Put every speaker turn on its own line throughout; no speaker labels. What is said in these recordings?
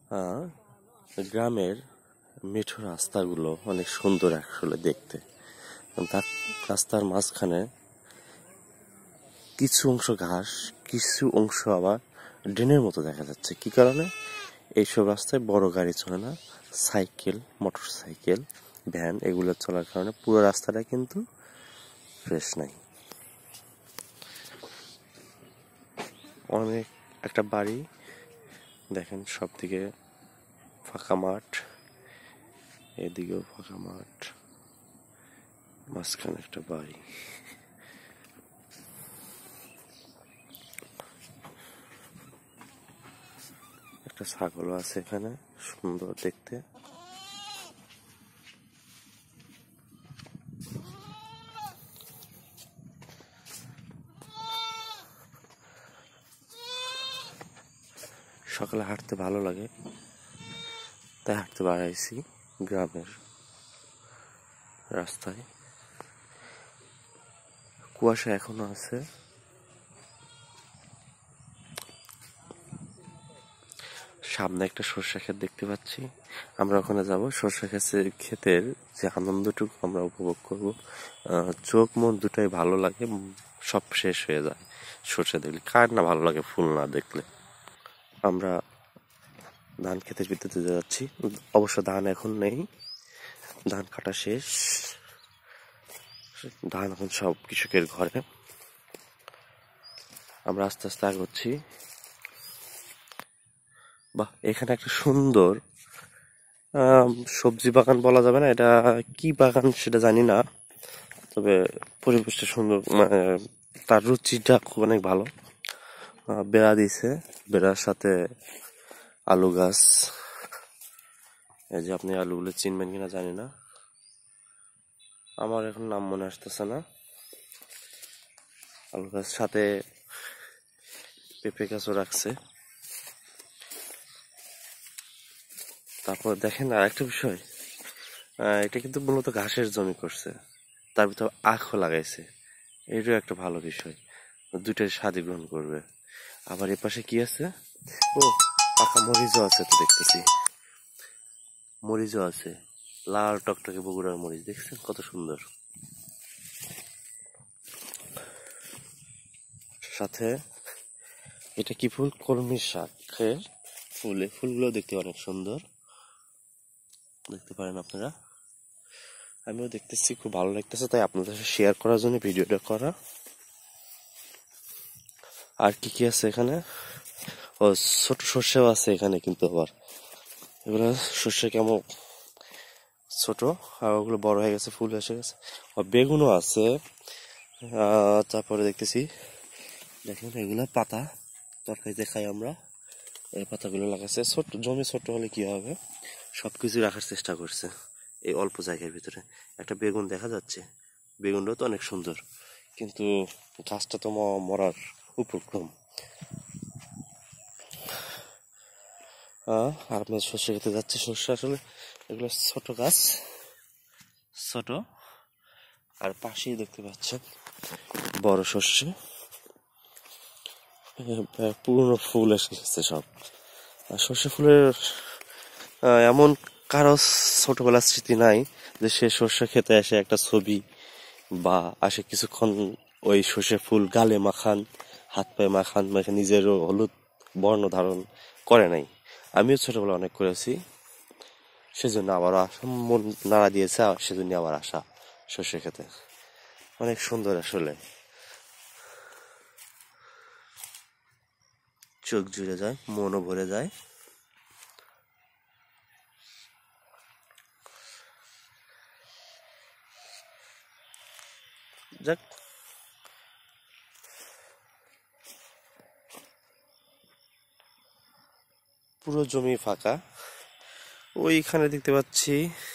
আহ, গ্রামের মেঠো রাস্তাগুলো অনেক সুন্দর আসলে দেখতে। তার রাস্তার মাঝখানে কিছু অংশ ঘাস, কিছু অংশ আবার ড্রেনের মতো দেখা যাচ্ছে। কি কারণে? এইসব রাস্তায় বড় গাড়ি চলে না, সাইকেল, মোটর সাইকেল, ভ্যান এগুলো চলার কারণে পুরো রাস্তাটা কিন্তু ফ্রেশ নাই। অনেক একটা বাড়ি দেখেন, সব দিকে ফাঁকা মাঠ, এদিকেও ফাঁকা মাঠ, মাঝখানে একটা বাড়ি। একটা ছাগলও আছে এখানে, সুন্দর দেখতে। সকালে হাঁটতে ভালো লাগে, তাই হাঁটতে বাড়াইছি গ্রামের রাস্তায়। কুয়াশা এখনো আছে। সামনে একটা সরষা ক্ষেত দেখতে পাচ্ছি, আমরা ওখানে যাব। সরষা ক্ষেতের যে আনন্দটুকু আমরা উপভোগ করব, চোখ মন দুটাই ভালো লাগে, সব শেষ হয়ে যায় সরষা দেখলে। কার না ভালো লাগে ফুল না দেখলে? আমরা ধান ক্ষেতের ভিতরে যাচ্ছি। অবশ্য ধান এখন নেই, ধান কাটা শেষ, ধান এখন সব কৃষকের ঘরে। আমরা আস্তে আস্তে আগাচ্ছি। বাহ, এখানে একটা সুন্দর সবজি বাগান বলা যাবে না, এটা কি বাগান সেটা জানি না, তবে পরিবেশটা সুন্দর, তার রুচিটা খুব অনেক ভালো। বেড়া দিছে, বেড়ার সাথে আলু গাছ। এই যে আপনি আলুগুলো চিনবেন কিনা জানি না, আমার এখন নাম মনে আসতেছে না। আলু গাছ সাথে পেঁপে গাছও রাখছে। তারপর দেখেন আর একটা বিষয়, এটা কিন্তু মূলত ঘাসের জমি করছে, তার ভিতর আখও লাগাইছে। এটাও একটা ভালো বিষয়, দুইটাই স্বাদই গ্রহণ করবে। আবার এ পাশে কি আছে? ও, পাকা মরিচও আছে তো দেখতেছি, মরিচও আছে, লাল টকটকে বগুড়ার মরিচ, দেখছেন কত সুন্দর। সাথে এটা কি ফুল? কলমি শাকের ফুল। ফুলগুলো দেখতে অনেক সুন্দর, দেখতে পারেন আপনারা। আমিও দেখতেছি, খুব ভালো লাগতেছে, তাই আপনাদের সাথে শেয়ার করার জন্য ভিডিওটা করা। আর কি কি আছে এখানে? ও, ছোট সর্ষেও আছে এখানে, কিন্তু আবার এগুলো সর্ষে কেমন ছোট, আর ওগুলো বড় হয়ে গেছে, ফুল এসে গেছে। আর বেগুনও আছে। তারপরে দেখতেছি, দেখেন এগুলো পাতা, তরকারিতে খাই আমরা। এই পাতাগুলো লাগাচ্ছে। ছোট জমি, ছোট হলে কি হবে, সবকিছু রাখার চেষ্টা করছে এই অল্প জায়গার ভিতরে। একটা বেগুন দেখা যাচ্ছে, বেগুনটাও তো অনেক সুন্দর, কিন্তু গাছটা তো মরার উপক্রম। আর আপনার সর্ষে খেতে যাচ্ছে। সর্ষে আসলে এগুলো ছোট গাছ, ছোট। আর পাশেই দেখতে পাচ্ছেন বড় সর্ষে, পুরনো ফুল এসে গেছে সব। আর সর্ষে ফুলের এমন কারো ছোটবেলার স্মৃতি নাই যে সে সর্ষে খেতে এসে একটা ছবি বা আসে কিছুক্ষণ ওই সর্ষে ফুল গালে মাখান, হাত পায়ে মাখান, মেখে নিজেরও হলুদ বর্ণ ধারণ করে নাই। আমিও ছোটবেলা অনেক করেছি, সেজন্য আবার মন নাড়া দিয়েছে, সেজন্য আবার আসা সর্ষে খেতে। অনেক সুন্দর আসলে, চোখ জুড়ে যায়, মনও ভরে যায়। যাক, পুরো জমি ফাঁকা। ওইখানে দেখতে পাচ্ছি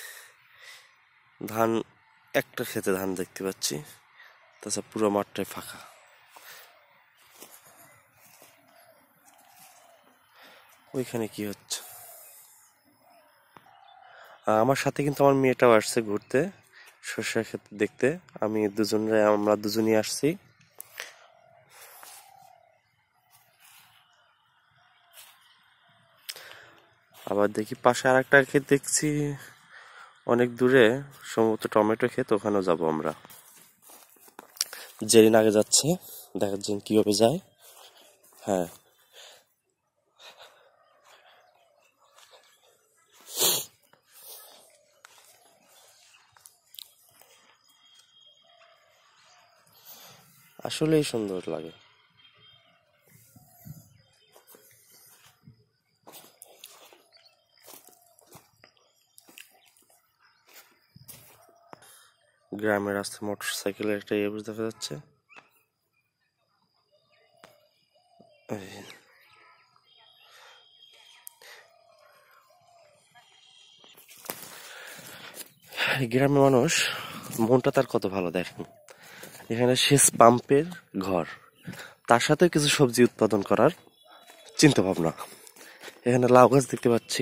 ধান, একটা ক্ষেতে ধান দেখতে পাচ্ছি, তাছাড়া পুরো মাঠটাই ফাঁকা। ওইখানে কি হচ্ছে? আমার সাথে কিন্তু আমার মেয়েটাও আসছে ঘুরতে, সর্ষে ক্ষেত দেখতে। আমরা দুজনই আসছি। আবার দেখি পাশে আর একটা ক্ষেত দেখছি অনেক দূরে, সম্ভবত টমেটো ক্ষেত, ওখানেও যাব আমরা। জেরিন আগে যাচ্ছে, দেখা যাচ্ছে কিভাবে যায়। হ্যাঁ, আসলেই সুন্দর লাগে। গ্রামের রাস্তায় মোটর সাইকেলের একটা ইয়ে দেখা যাচ্ছে। গ্রামের মানুষ মনটা তার কত ভালো দেখেন। এখানে সেচ পাম্পের ঘর, তার সাথে কিছু সবজি উৎপাদন করার চিন্তা ভাবনা। এখানে লাউ গাছ দেখতে পাচ্ছি,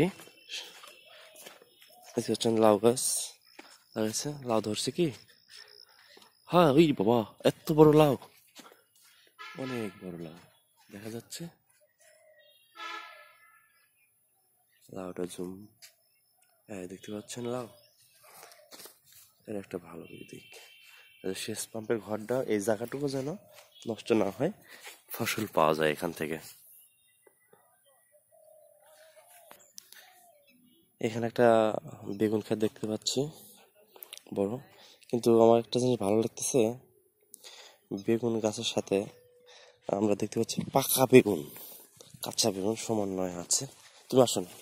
দেখতে পাচ্ছেন লাউ গাছ ধরেছে। লাউ ধরছে কি? হ্যাঁ, ওই বাবা, এত বড় লাউ, অনেক বড় লাউ দেখা যাচ্ছে। লাউটা জুম, হ্যাঁ দেখতে পাচ্ছেন লাউ। এর একটা ভালো দিক, সেচ পাম্পের ঘরটা এই জায়গাটুকু যেন নষ্ট না হয়, ফসল পাওয়া যায় এখান থেকে। এখানে একটা বেগুন ক্ষেত দেখতে পাচ্ছি বড়, কিন্তু আমার একটা জিনিস ভালো লাগতেছে, বেগুন গাছের সাথে আমরা দেখতে পাচ্ছি পাকা বেগুন, কাঁচা বেগুন সমন্বয় আছে। তুমি আসো না,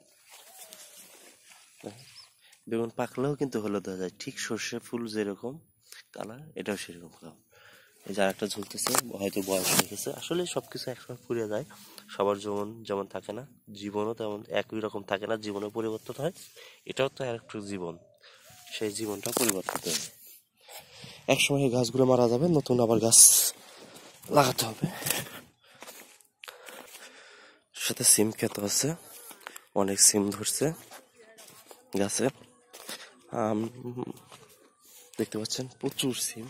বেগুন পাকলেও কিন্তু হলুদ হয়ে যায়, ঠিক সর্ষে ফুল যেরকম কালার, এটাও সেরকম কালার। এই যে আরেকটা ঝুলতেছে, হয়তো বয়স হয়ে গেছে। আসলে সবকিছু একসময় ফুরিয়ে যায়, সবার জীবন যেমন থাকে না, জীবনও তেমন একই রকম থাকে না, জীবনে পরিবর্তন হয়। এটাও তো আরেকটা জীবন, সেই জীবনটা পরিবর্তিত হয়। একসময় এই গাছগুলো মারা যাবে, নতুন আবার গাছ লাগাতে হবে। সাথে সিম ক্ষেত আছে, অনেক সিম ধরছে গাছে। আম দেখতে পাচ্ছেন, প্রচুর সিম,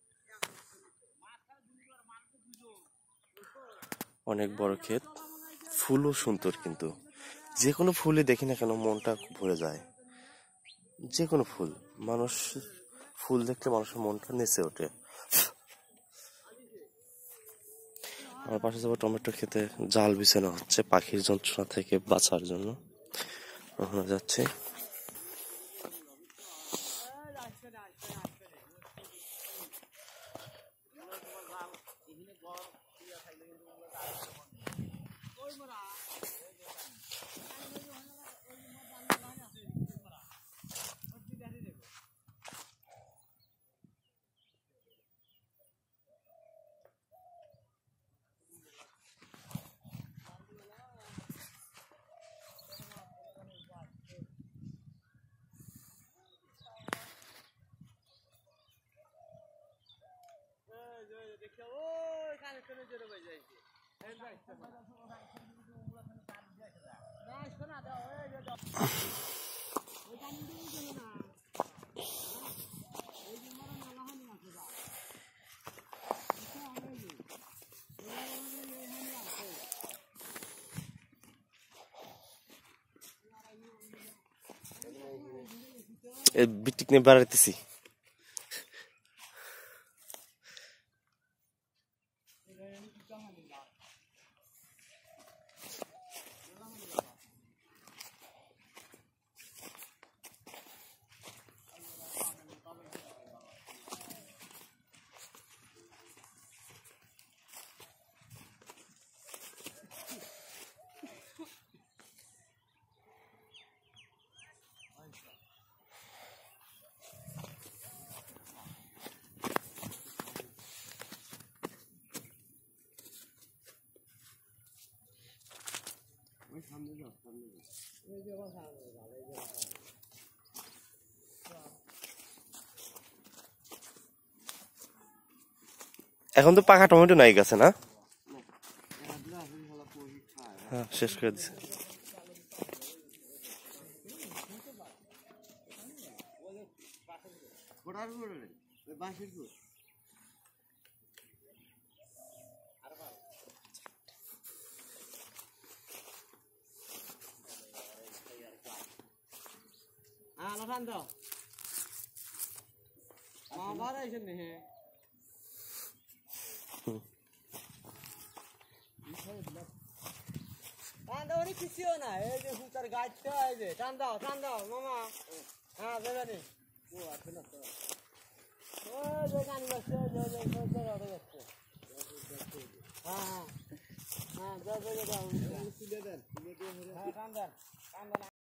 অনেক বড় ক্ষেত। ফুলও সুন্দর, কিন্তু যে কোনো ফুলই দেখি না কেন মনটা ভরে যায়। যে কোনো ফুল, মানুষ ফুল দেখলে মানুষের মনটা নেচে ওঠে। আমার পাশে যাবো টমেটো খেতে, জাল বিছানো হচ্ছে পাখির যন্ত্রণা থেকে বাঁচার জন্য, ওখানে যাচ্ছে। বিটিক নিয়ে বেড়াইতেছি। এখন তো পাকা টমেটো নাই গাছে, না? হ্যাঁ, শেষ করে দিছে।
টান দাও মা বাড়াইছেন নে টান দাও রে কিছুও না এই যে হুতার গাছটা এই যে টান দাও মামা হ্যাঁ দেবে নি ও আছে না তো ও যে গান গাছে হ্যাঁ হ্যাঁ দাও দাও দাও তুলে দেন টান দেন